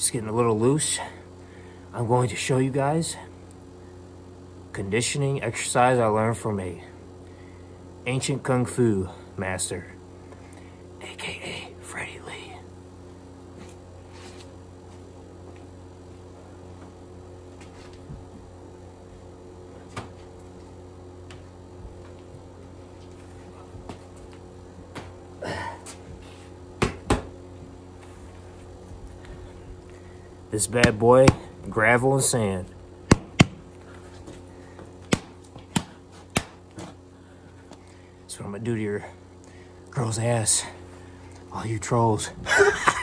It's getting a little loose. I'm going to show you guys conditioning exercise I learned from a ancient kung fu master, aka Freddie Lee. This bad boy, gravel and sand. That's what I'm gonna do to your girl's ass, all you trolls.